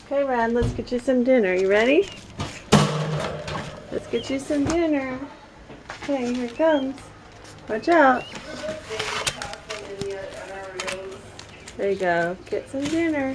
Okay, Rad, let's get you some dinner. You ready? Let's get you some dinner. Okay, here it comes. Watch out. There you go. Get some dinner.